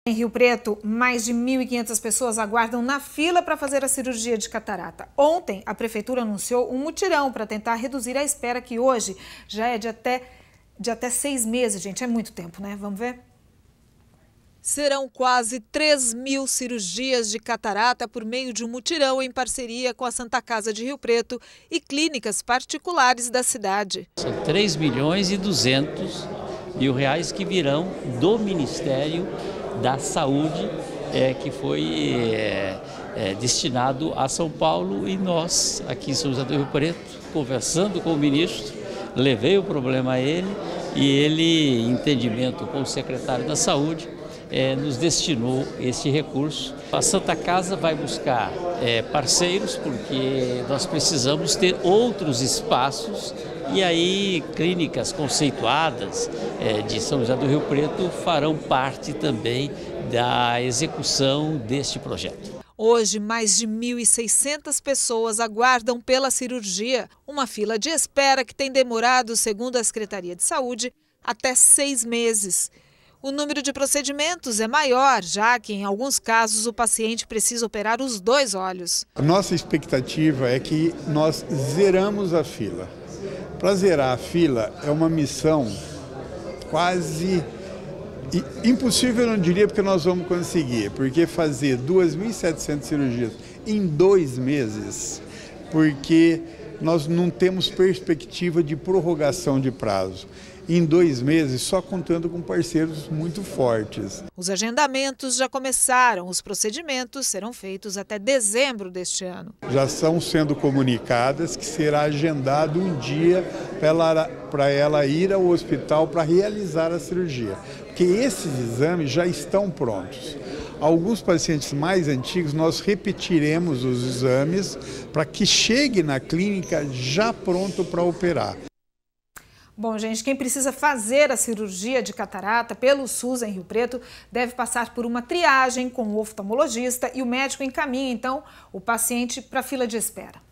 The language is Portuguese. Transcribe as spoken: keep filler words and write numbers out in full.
Em Rio Preto, mais de mil e quinhentas pessoas aguardam na fila para fazer a cirurgia de catarata. Ontem, a prefeitura anunciou um mutirão para tentar reduzir a espera, que hoje já é de até, de até seis meses, gente. É muito tempo, né? Vamos ver? Serão quase três mil cirurgias de catarata por meio de um mutirão em parceria com a Santa Casa de Rio Preto e clínicas particulares da cidade. São três milhões e duzentos mil reais que virão do Ministério da Saúde, é, que foi é, é, destinado a São Paulo, e nós, aqui em São José do Rio Preto, conversando com o ministro, levei o problema a ele e ele, em entendimento com o secretário da Saúde, é, nos destinou este recurso. A Santa Casa vai buscar é, parceiros, porque nós precisamos ter outros espaços, e aí clínicas conceituadas é, de São José do Rio Preto farão parte também da execução deste projeto. Hoje, mais de mil e seiscentas pessoas aguardam pela cirurgia, uma fila de espera que tem demorado, segundo a Secretaria de Saúde, até seis meses. O número de procedimentos é maior, já que, em alguns casos, o paciente precisa operar os dois olhos. A nossa expectativa é que nós zeramos a fila. Para zerar a fila é uma missão quase impossível, eu não diria, porque nós vamos conseguir. Porque fazer duas mil e setecentas cirurgias em dois meses, porque nós não temos perspectiva de prorrogação de prazo. Em dois meses, só contando com parceiros muito fortes. Os agendamentos já começaram. Os procedimentos serão feitos até dezembro deste ano. Já estão sendo comunicadas que será agendado um dia para ela, para ela ir ao hospital para realizar a cirurgia. Porque esses exames já estão prontos. Alguns pacientes mais antigos, nós repetiremos os exames para que chegue na clínica já pronto para operar. Bom, gente, quem precisa fazer a cirurgia de catarata pelo SUS em Rio Preto deve passar por uma triagem com o oftalmologista, e o médico encaminha, então, o paciente para a fila de espera.